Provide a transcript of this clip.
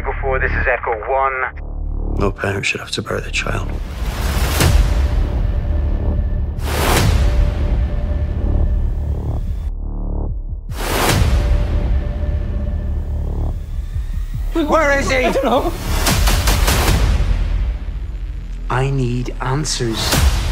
Echo 4, this is Echo 1. No parent should have to bury their child. Where is he? I don't know. I need answers.